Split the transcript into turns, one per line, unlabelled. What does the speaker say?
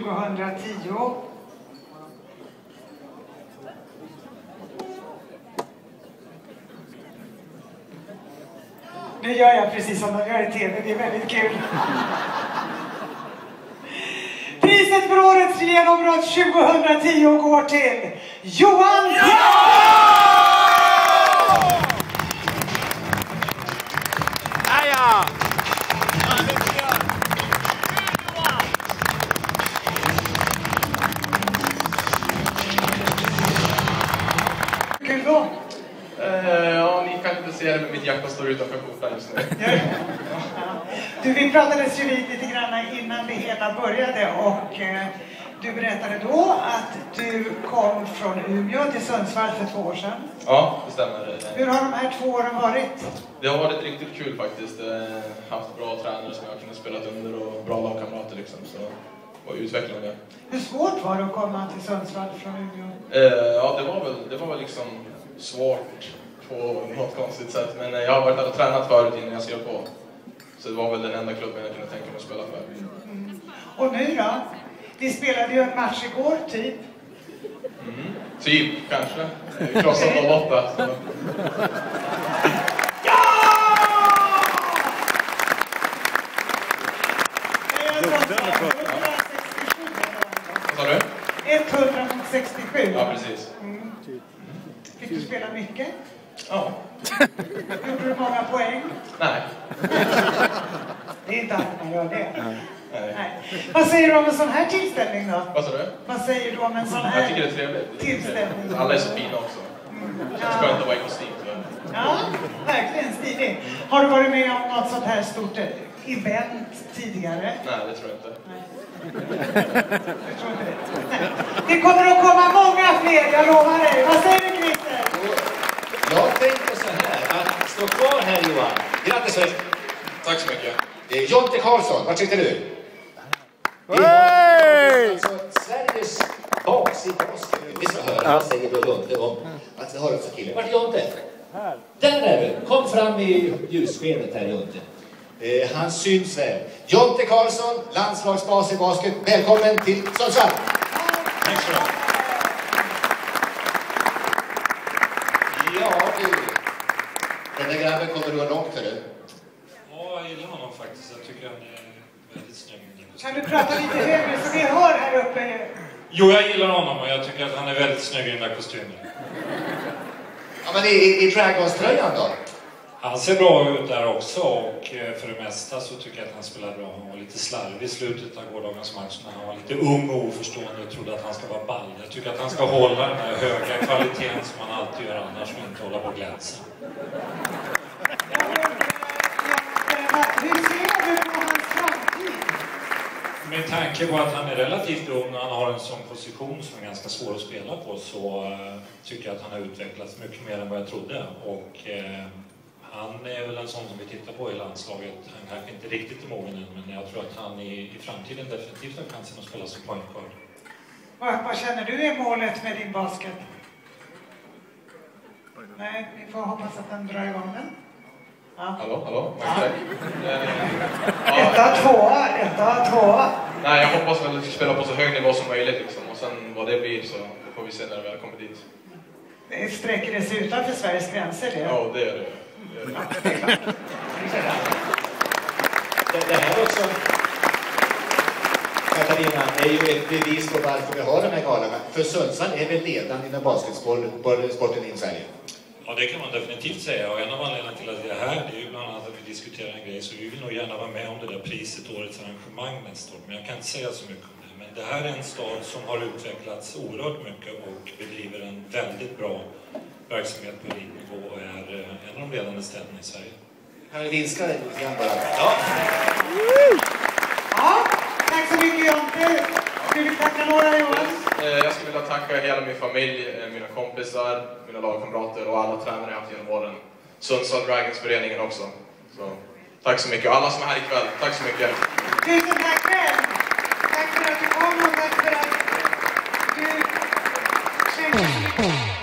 2010. Nu gör jag precis som de gör i tv, det är väldigt kul. Priset för årets genombrott 2010 går till Johan! Kul då?
Ja, ni kan inte se det, men mitt hjärta står utanför skjortan just nu.
Du, vi pratades ju lite grann innan det hela började och du berättade då att du kom från Umeå till Sundsvall för 2 år sedan.
Ja, det stämmer.
Hur har de här 2 åren varit?
Det har varit riktigt kul faktiskt. Jag har haft bra tränare som jag har kunnat spela under och bra lagkamrater liksom. Så det var utvecklande.
Hur svårt var det att komma till Sundsvall från Umeå?
Ja, det var väl liksom svårt på något konstigt sätt. Men jag har varit där och tränat förut innan jag skrev på. Så det var väl den enda klubben jag kunde tänka mig att spela för.
Och nu då? Vi spelade ju en match igår, typ.
Typ, kanske. Krossade 08. Så.
Ja!
Vad sa du?
167.
Ja, precis.
Fick du spela mycket?
Ja.
Gjorde du många poäng?
Nej.
Det är inte alltid man gör det. Nej. Vad säger du om en sån här tillställning då?
Vad sa du?
Vad säger du om en sån här
Jag tycker det är trevligt.
tillställning?
Alla är så fina också. Det känns skönt att vara i kostym.
Ja, verkligen stilig. Har du varit med om något sånt här stort event tidigare?
Nej, det tror jag inte.
Jag tror inte det. Nej. Det kommer att komma många fler, jag lovar dig. Vad säger du, Christer?
Jag tänkte så här, att stå kvar här Johan. Grattis först.
Tack så mycket.
Jonte Karlsson, vad tyckte du?
Hey!
Alltså, Sveriges baksida basket. Vi ska höra vad säger då Jonte om att vi har också killen. Vart är Jonte?
Här.
Där är du. Kom fram i ljusskenet här Jonte. Han syns väl. Jonte Karlsson, landslagsbas i basket. Välkommen till Sundsvall.
Tack så mycket.
Ja, du. Den där grabben kommer du långt för du.
Ja, jag gillar honom faktiskt. Jag tycker han är väldigt snygg.
Kan du prata lite högre så vi hör här uppe?
Jo, jag gillar honom och jag tycker att han är väldigt snygg i den där kostymen.
Ja, men i Dragons-tröjan då?
Han ser bra ut där också och för det mesta så tycker jag att han spelar bra. Han var lite slarvig i slutet av gårdagens match när han var lite ung och oförstående och trodde att han ska vara ball. Jag tycker att han ska hålla den här höga kvaliteten som han alltid gör annars och inte hålla på och glänsa.
Hur ser du på hans framtid?
Med tanke på att han är relativt ung och han har en sån position som är ganska svår att spela på så tycker jag att han har utvecklats mycket mer än vad jag trodde. Och han är väl en sån som vi tittar på i landslaget. Han kanske inte riktigt är mogen än, men jag tror att han i framtiden definitivt har chansen att spela som point guard.
Vad känner du är målet med din basket? Nej, vi får hoppas att den drar igång den. Ja.
Hallå?
Ja.
Ja.
Etta, tvåa.
Nej, jag hoppas väl att vi spelar på så hög nivå som möjligt liksom. Och sen vad det blir så får vi se när det väl kommer dit.
Det sträcker det sig utanför Sveriges gränser det?
Ja, det är det.
Det här också, Katarina, är ju ett bevis på varför vi har de här galorna. För Sundsvall är väl ledande inom basketsporten i Sverige?
Ja, det kan man definitivt säga. Och en av anledningarna till att vi är här det är ju bland annat att vi diskuterar en grej. Så vi vill nog gärna vara med om det där priset, årets arrangemang nästa år. Men jag kan inte säga så mycket om det. Men det här är en stad som har utvecklats oerhört mycket och bedriver en väldigt bra verksamhet på elitnivå och är en av de ledande städerna i Sverige.
Kan vi vinska lite grann bara?
Ja, tack så mycket Jonte. Vill du tacka några Johan?
Jag skulle vilja tacka hela min familj, mina kompisar, mina lagkamrater och alla tränare jag haft genom åren. Sundsvall Dragons-föreningen också. Så, tack så mycket. Och alla som är här ikväll, tack så mycket.
Tusen tack själv. Tack för att du kom och tack för att du kämpade.